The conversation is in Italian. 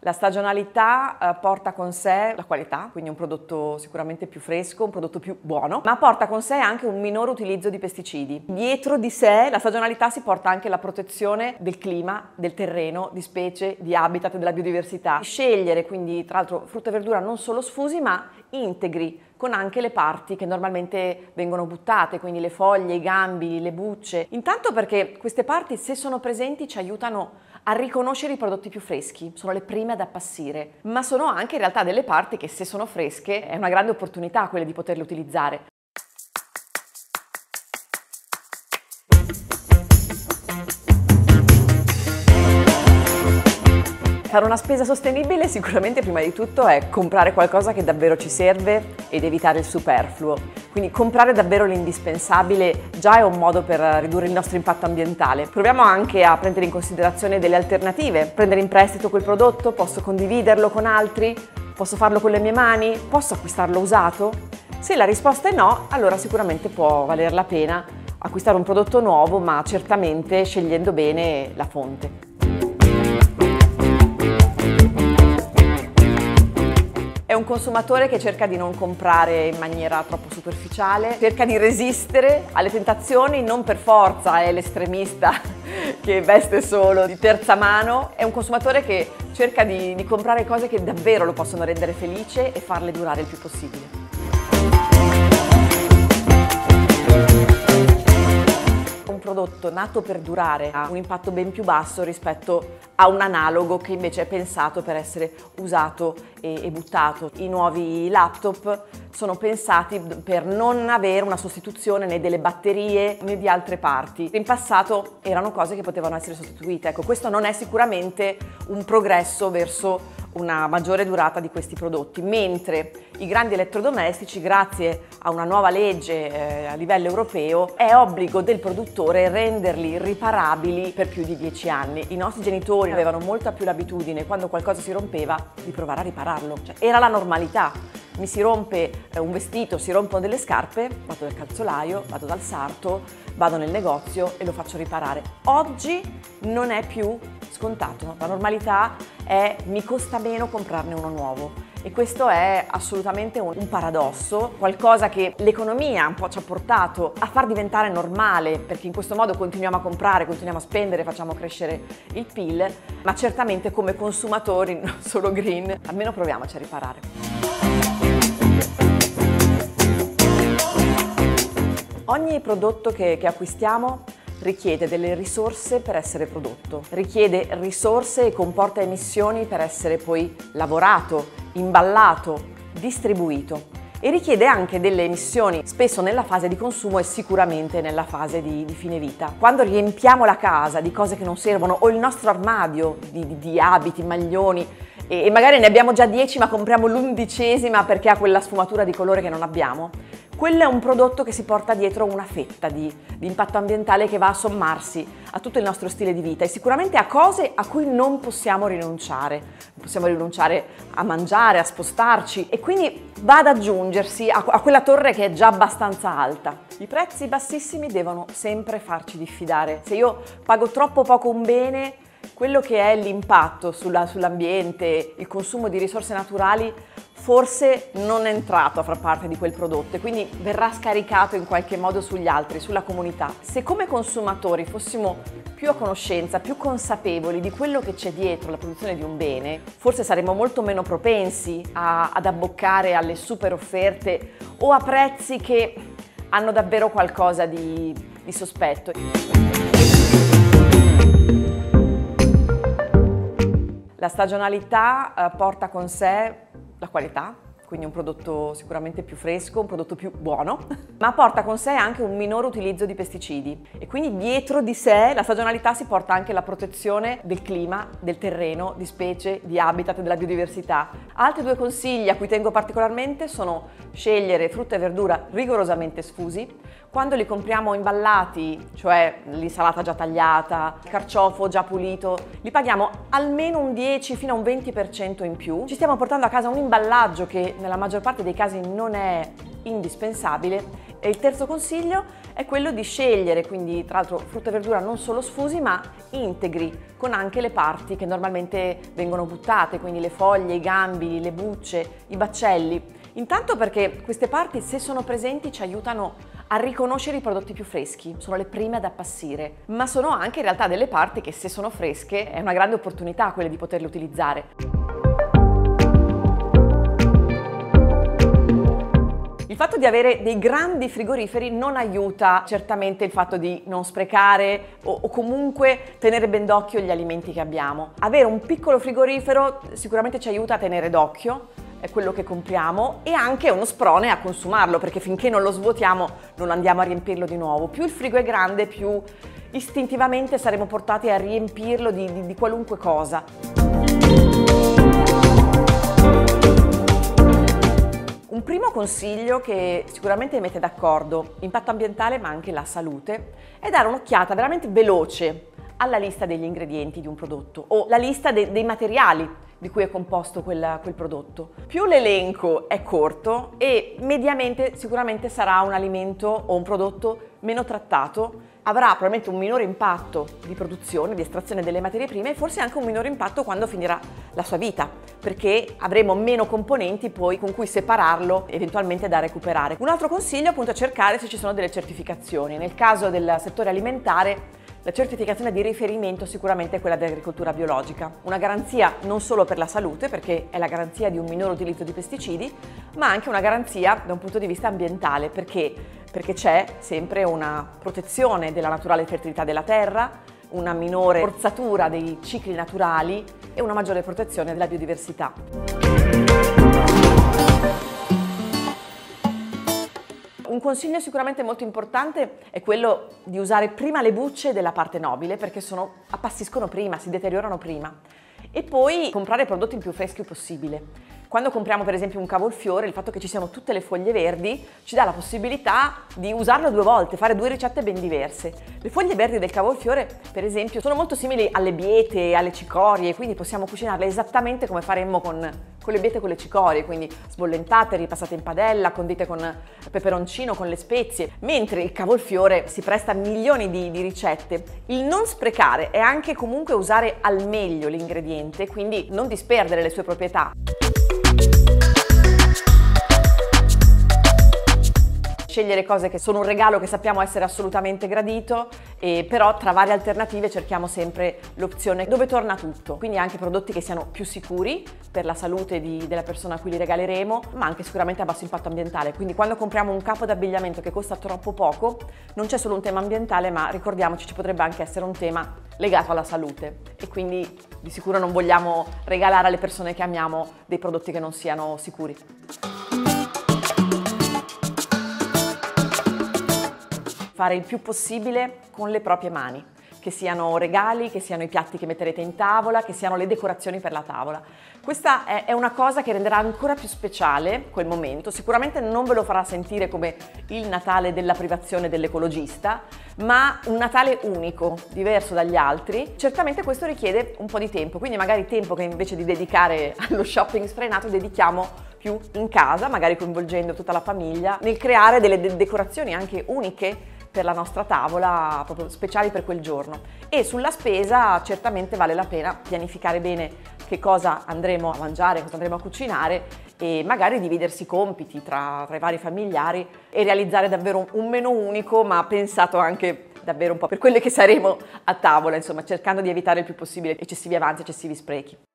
La stagionalità porta con sé la qualità, quindi un prodotto sicuramente più fresco, un prodotto più buono, ma porta con sé anche un minore utilizzo di pesticidi. Dietro di sé la stagionalità si porta anche la protezione del clima, del terreno, di specie, di habitat, della biodiversità. Scegliere quindi tra l'altro frutta e verdura non solo sfusi ma integri, con anche le parti che normalmente vengono buttate, quindi le foglie, i gambi, le bucce. Intanto perché queste parti, se sono presenti, ci aiutano a riconoscere i prodotti più freschi, sono le prime ad appassire, ma sono anche in realtà delle parti che, se sono fresche, è una grande opportunità quella di poterle utilizzare. Fare una spesa sostenibile sicuramente prima di tutto è comprare qualcosa che davvero ci serve ed evitare il superfluo. Quindi comprare davvero l'indispensabile già è un modo per ridurre il nostro impatto ambientale. Proviamo anche a prendere in considerazione delle alternative. Prendere in prestito quel prodotto, posso condividerlo con altri? Posso farlo con le mie mani? Posso acquistarlo usato? Se la risposta è no, allora sicuramente può valer la pena acquistare un prodotto nuovo, ma certamente scegliendo bene la fonte. È un consumatore che cerca di non comprare in maniera troppo superficiale, cerca di resistere alle tentazioni, non per forza è l'estremista che veste solo di terza mano, è un consumatore che cerca di comprare cose che davvero lo possono rendere felice e farle durare il più possibile. Un prodotto nato per durare ha un impatto ben più basso rispetto a un analogo che invece è pensato per essere usato e buttato. I nuovi laptop sono pensati per non avere una sostituzione né delle batterie né di altre parti. In passato erano cose che potevano essere sostituite. Ecco, questo non è sicuramente un progresso verso una maggiore durata di questi prodotti, mentre i grandi elettrodomestici, grazie a una nuova legge a livello europeo, è obbligo del produttore renderli riparabili per più di 10 anni. I nostri genitori avevano molta più l'abitudine, quando qualcosa si rompeva, di provare a ripararlo. Cioè, era la normalità. Mi si rompe un vestito, si rompono delle scarpe, vado dal calzolaio, vado dal sarto, vado nel negozio e lo faccio riparare. Oggi non è più scontato, no? La normalità è mi costa meno comprarne uno nuovo e questo è assolutamente un paradosso, qualcosa che l'economia un po' ci ha portato a far diventare normale, perché in questo modo continuiamo a comprare, continuiamo a spendere, facciamo crescere il PIL, ma certamente come consumatori, non solo green, almeno proviamoci a riparare. Ogni prodotto che acquistiamo richiede delle risorse per essere prodotto, richiede risorse e comporta emissioni per essere poi lavorato, imballato, distribuito e richiede anche delle emissioni spesso nella fase di consumo e sicuramente nella fase di fine vita. Quando riempiamo la casa di cose che non servono o il nostro armadio di abiti, maglioni e magari ne abbiamo già 10 ma compriamo l'11ª perché ha quella sfumatura di colore che non abbiamo, quello è un prodotto che si porta dietro una fetta di impatto ambientale che va a sommarsi a tutto il nostro stile di vita e sicuramente a cose a cui non possiamo rinunciare. Non possiamo rinunciare a mangiare, a spostarci e quindi va ad aggiungersi a quella torre che è già abbastanza alta. I prezzi bassissimi devono sempre farci diffidare. Se io pago troppo poco un bene, quello che è l'impatto sull'ambiente, il consumo di risorse naturali, forse non è entrato a far parte di quel prodotto e quindi verrà scaricato in qualche modo sugli altri, sulla comunità. Se come consumatori fossimo più a conoscenza, più consapevoli di quello che c'è dietro la produzione di un bene, forse saremmo molto meno propensi ad abboccare alle super offerte o a prezzi che hanno davvero qualcosa di sospetto. La stagionalità porta con sé la qualità, quindi un prodotto sicuramente più fresco, un prodotto più buono, ma porta con sé anche un minore utilizzo di pesticidi e quindi dietro di sé la stagionalità si porta anche la protezione del clima, del terreno, di specie, di habitat, della biodiversità. Altri due consigli a cui tengo particolarmente sono scegliere frutta e verdura rigorosamente sfusi. Quando li compriamo imballati, cioè l'insalata già tagliata, il carciofo già pulito, li paghiamo almeno un 10 fino a un 20% in più. Ci stiamo portando a casa un imballaggio che nella maggior parte dei casi non è indispensabile. E il terzo consiglio è quello di scegliere, quindi tra l'altro frutta e verdura non solo sfusi ma integri, con anche le parti che normalmente vengono buttate, quindi le foglie, i gambili, le bucce, i baccelli. Intanto perché queste parti, se sono presenti, ci aiutano a riconoscere i prodotti più freschi, sono le prime ad appassire, ma sono anche in realtà delle parti che, se sono fresche, è una grande opportunità quella di poterle utilizzare. Il fatto di avere dei grandi frigoriferi non aiuta certamente il fatto di non sprecare o comunque tenere ben d'occhio gli alimenti che abbiamo. Avere un piccolo frigorifero sicuramente ci aiuta a tenere d'occhio quello che compriamo, e anche uno sprone a consumarlo, perché finché non lo svuotiamo non andiamo a riempirlo di nuovo. Più il frigo è grande, più istintivamente saremo portati a riempirlo di qualunque cosa. Un primo consiglio che sicuramente mette d'accordo impatto ambientale ma anche la salute è dare un'occhiata veramente veloce alla lista degli ingredienti di un prodotto o la lista dei materiali di cui è composto quel prodotto. Più l'elenco è corto e mediamente sicuramente sarà un alimento o un prodotto meno trattato, avrà probabilmente un minore impatto di produzione, di estrazione delle materie prime e forse anche un minore impatto quando finirà la sua vita, perché avremo meno componenti poi con cui separarlo, eventualmente da recuperare. Un altro consiglio appunto è cercare se ci sono delle certificazioni. Nel caso del settore alimentare, la certificazione di riferimento sicuramente è quella dell'agricoltura biologica, una garanzia non solo per la salute, perché è la garanzia di un minore utilizzo di pesticidi, ma anche una garanzia da un punto di vista ambientale, perché c'è sempre una protezione della naturale fertilità della terra, una minore forzatura dei cicli naturali e una maggiore protezione della biodiversità. Un consiglio sicuramente molto importante è quello di usare prima le bucce della parte nobile, perché appassiscono prima, si deteriorano prima, e poi comprare prodotti il più freschi possibile. Quando compriamo per esempio un cavolfiore, il fatto che ci siano tutte le foglie verdi ci dà la possibilità di usarlo 2 volte, fare 2 ricette ben diverse. Le foglie verdi del cavolfiore, per esempio, sono molto simili alle biete, alle cicorie, quindi possiamo cucinarle esattamente come faremmo con le biete e con le cicorie, quindi sbollentate, ripassate in padella, condite con peperoncino, con le spezie, mentre il cavolfiore si presta a milioni di ricette. Il non sprecare è anche comunque usare al meglio l'ingrediente, quindi non disperdere le sue proprietà. Scegliere cose che sono un regalo che sappiamo essere assolutamente gradito, però tra varie alternative cerchiamo sempre l'opzione dove torna tutto, quindi anche prodotti che siano più sicuri per la salute della persona a cui li regaleremo, ma anche sicuramente a basso impatto ambientale. Quindi quando compriamo un capo d'abbigliamento che costa troppo poco, non c'è solo un tema ambientale, ma ricordiamoci, ci potrebbe anche essere un tema legato alla salute, e quindi di sicuro non vogliamo regalare alle persone che amiamo dei prodotti che non siano sicuri. Fare il più possibile con le proprie mani, che siano regali, che siano i piatti che metterete in tavola, che siano le decorazioni per la tavola. Questa è una cosa che renderà ancora più speciale quel momento. Sicuramente non ve lo farà sentire come il Natale della privazione dell'ecologista, ma un Natale unico, diverso dagli altri. Certamente questo richiede un po' di tempo, quindi magari tempo che invece di dedicare allo shopping sfrenato dedichiamo più in casa, magari coinvolgendo tutta la famiglia, nel creare delle decorazioni anche uniche per la nostra tavola, proprio speciali per quel giorno. E sulla spesa certamente vale la pena pianificare bene che cosa andremo a mangiare, cosa andremo a cucinare, e magari dividersi i compiti tra i vari familiari e realizzare davvero un menù unico, ma pensato anche davvero un po' per quelle che saremo a tavola, insomma, cercando di evitare il più possibile eccessivi avanzi, eccessivi sprechi.